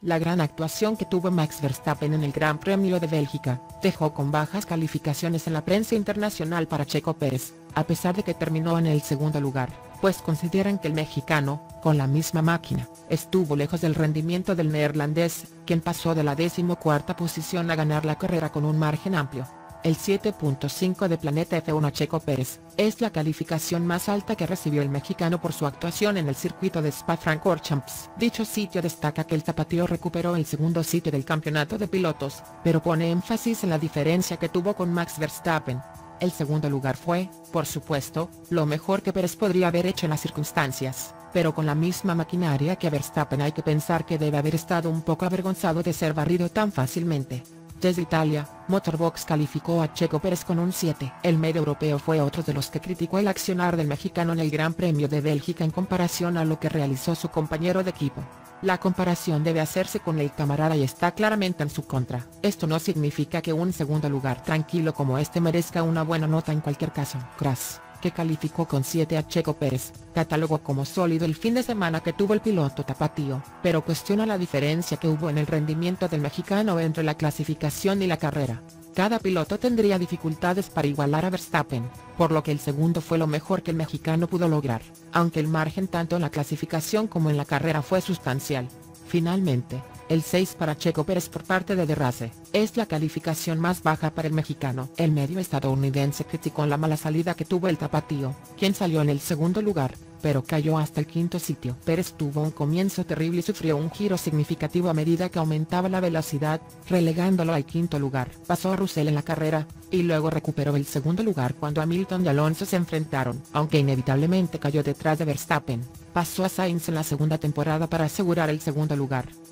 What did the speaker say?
La gran actuación que tuvo Max Verstappen en el Gran Premio de Bélgica, dejó con bajas calificaciones en la prensa internacional para Checo Pérez, a pesar de que terminó en el segundo lugar, pues consideran que el mexicano, con la misma máquina, estuvo lejos del rendimiento del neerlandés, quien pasó de la 14ª posición a ganar la carrera con un margen amplio. El 7.5 de Planeta F1 a Checo Pérez, es la calificación más alta que recibió el mexicano por su actuación en el circuito de Spa-Francorchamps. Dicho sitio destaca que el tapatío recuperó el segundo sitio del campeonato de pilotos, pero pone énfasis en la diferencia que tuvo con Max Verstappen. El segundo lugar fue, por supuesto, lo mejor que Pérez podría haber hecho en las circunstancias, pero con la misma maquinaria que Verstappen hay que pensar que debe haber estado un poco avergonzado de ser barrido tan fácilmente. Desde Italia, Motorbox calificó a Checo Pérez con un 7. El medio europeo fue otro de los que criticó el accionar del mexicano en el Gran Premio de Bélgica en comparación a lo que realizó su compañero de equipo. La comparación debe hacerse con el camarada y está claramente en su contra. Esto no significa que un segundo lugar tranquilo como este merezca una buena nota en cualquier caso. Kras, que calificó con 7 a Checo Pérez, catalogó como sólido el fin de semana que tuvo el piloto tapatío, pero cuestiona la diferencia que hubo en el rendimiento del mexicano entre la clasificación y la carrera. Cada piloto tendría dificultades para igualar a Verstappen, por lo que el segundo fue lo mejor que el mexicano pudo lograr, aunque el margen tanto en la clasificación como en la carrera fue sustancial. Finalmente, el 6 para Checo Pérez por parte de DRS, es la calificación más baja para el mexicano. El medio estadounidense criticó la mala salida que tuvo el tapatío, quien salió en el segundo lugar, pero cayó hasta el quinto sitio. Pérez tuvo un comienzo terrible y sufrió un giro significativo a medida que aumentaba la velocidad, relegándolo al quinto lugar. Pasó a Russell en la carrera, y luego recuperó el segundo lugar cuando Hamilton y Alonso se enfrentaron. Aunque inevitablemente cayó detrás de Verstappen, pasó a Sainz en la segunda temporada para asegurar el segundo lugar.